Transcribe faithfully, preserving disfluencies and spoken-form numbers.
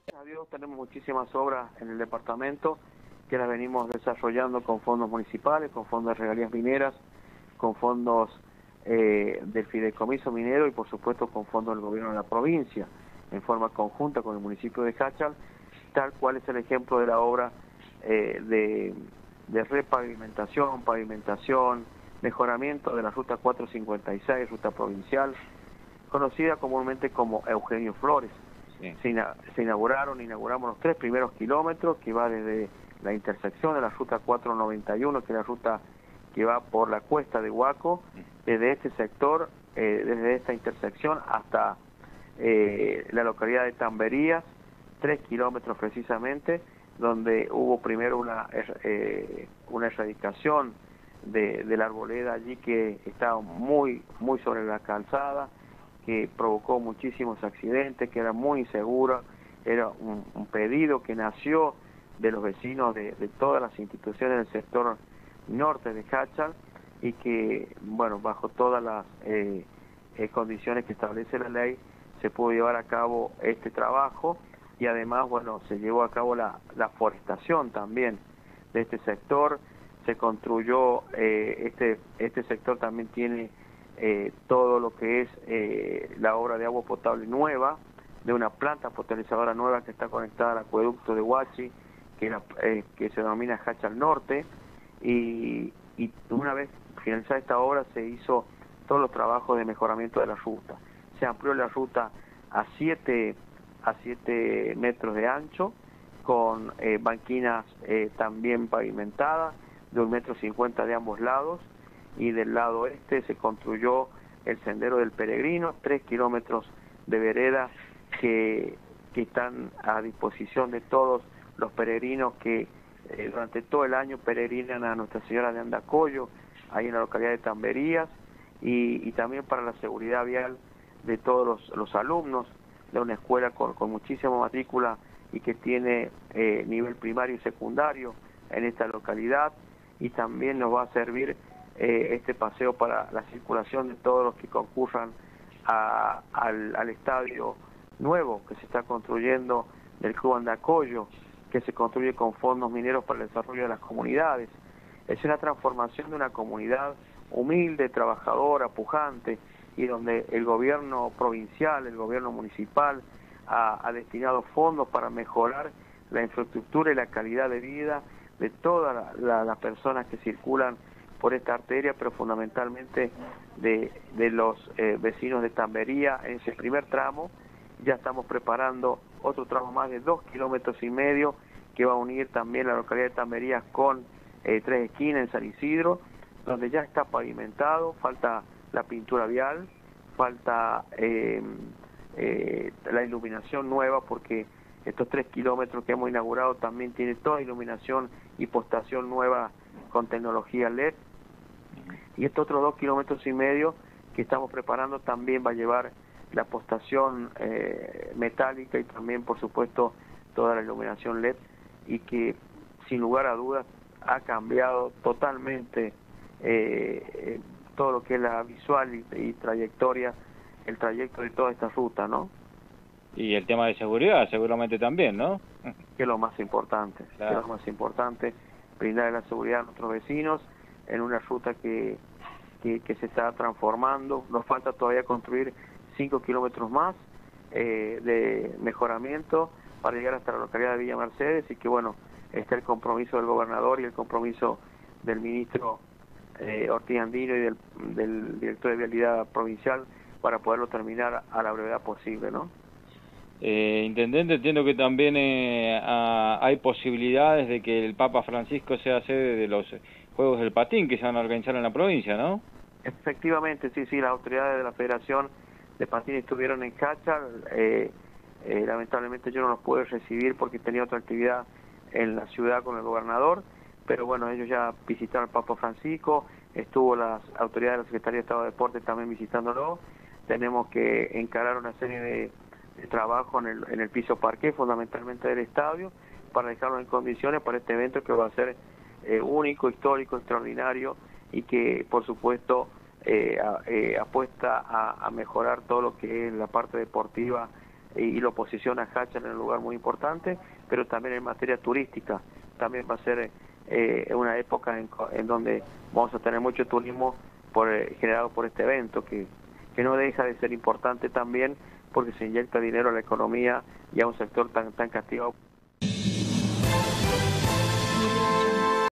Gracias a Dios tenemos muchísimas obras en el departamento que las venimos desarrollando con fondos municipales, con fondos de regalías mineras, con fondos eh, del fideicomiso minero y por supuesto con fondos del gobierno de la provincia, en forma conjunta con el municipio de Jáchal, tal cual es el ejemplo de la obra eh, de, de repavimentación, pavimentación, mejoramiento de la ruta cuatrocientos cincuenta y seis, ruta provincial, conocida comúnmente como Eugenio Flores. Sí. Se, ina se inauguraron, inauguramos los tres primeros kilómetros que va desde la intersección de la ruta cuatrocientos noventa y uno, que es la ruta que va por la cuesta de Huaco, desde este sector, eh, desde esta intersección hasta eh, la localidad de Tamberías, tres kilómetros precisamente, donde hubo primero una, eh, una erradicación de, de la arboleda allí que estaba muy, muy sobre la calzada, que provocó muchísimos accidentes, que era muy insegura, era un, un pedido que nació de los vecinos de, de todas las instituciones del sector norte de Jáchal y que, bueno, bajo todas las eh, eh, condiciones que establece la ley, se pudo llevar a cabo este trabajo y además, bueno, se llevó a cabo la, la forestación también de este sector, se construyó, eh, este, este sector también tiene Eh, todo lo que es eh, la obra de agua potable nueva, de una planta potabilizadora nueva que está conectada al acueducto de Huachi, que, la, eh, que se denomina Jáchal Norte, y, y una vez finalizada esta obra se hizo todos los trabajos de mejoramiento de la ruta. Se amplió la ruta a siete a siete metros de ancho, con eh, banquinas eh, también pavimentadas, de un metro cincuenta de ambos lados, y del lado este se construyó el Sendero del Peregrino, tres kilómetros de vereda que, que están a disposición de todos los peregrinos que eh, durante todo el año peregrinan a Nuestra Señora de Andacollo, ahí en la localidad de Tamberías, y, y también para la seguridad vial de todos los, los alumnos de una escuela con, con muchísima matrícula y que tiene eh, nivel primario y secundario en esta localidad, y también nos va a servir Eh, este paseo para la circulación de todos los que concurran a, al, al estadio nuevo que se está construyendo del Club Andacollo, que se construye con fondos mineros para el desarrollo de las comunidades. Es una transformación de una comunidad humilde, trabajadora, pujante, y donde el gobierno provincial, el gobierno municipal ha, ha destinado fondos para mejorar la infraestructura y la calidad de vida de todas la, la, las personas que circulan por esta arteria, pero fundamentalmente de, de los eh, vecinos de Tambería en ese primer tramo. Ya estamos preparando otro tramo más de dos kilómetros y medio que va a unir también la localidad de Tamberías con eh, Tres Esquinas en San Isidro, donde ya está pavimentado, falta la pintura vial, falta eh, eh, la iluminación nueva, porque estos tres kilómetros que hemos inaugurado también tiene toda iluminación y postación nueva con tecnología L E D, y estos otros dos kilómetros y medio que estamos preparando también va a llevar la postación eh, metálica y también, por supuesto, toda la iluminación L E D, y que sin lugar a dudas ha cambiado totalmente eh, todo lo que es la visual y, y trayectoria, el trayecto de toda esta ruta, ¿no? Y el tema de seguridad seguramente también, ¿no? Que es lo más importante, claro. Que es lo más importante, brindar la seguridad a nuestros vecinos en una ruta que, que, que se está transformando. Nos falta todavía construir cinco kilómetros más eh, de mejoramiento para llegar hasta la localidad de Villa Mercedes, y que bueno, está el compromiso del gobernador y el compromiso del ministro eh, Ortiz Andino y del, del director de Vialidad Provincial para poderlo terminar a la brevedad posible, ¿no? Eh, Intendente, entiendo que también eh, a, hay posibilidades de que el Papa Francisco sea sede de los Juegos del Patín que se van a organizar en la provincia, ¿no? Efectivamente, sí, sí, las autoridades de la Federación de Patín estuvieron en Jáchal. Eh, eh, lamentablemente yo no los pude recibir porque tenía otra actividad en la ciudad con el gobernador, pero bueno, ellos ya visitaron al Papa Francisco, estuvo las autoridades de la Secretaría de Estado de Deportes también visitándolo. Tenemos que encarar una serie de, de trabajo en el, en el piso parqué, fundamentalmente del estadio, para dejarlo en condiciones para este evento que va a ser eh, único, histórico, extraordinario, y que por supuesto eh, a, eh, apuesta a, a mejorar todo lo que es la parte deportiva y, y lo posiciona a Hachal en un lugar muy importante, pero también en materia turística, también va a ser eh, una época en, en donde vamos a tener mucho turismo por, eh, generado por este evento, que, que no deja de ser importante también porque se inyecta dinero a la economía y a un sector tan, tan castigado.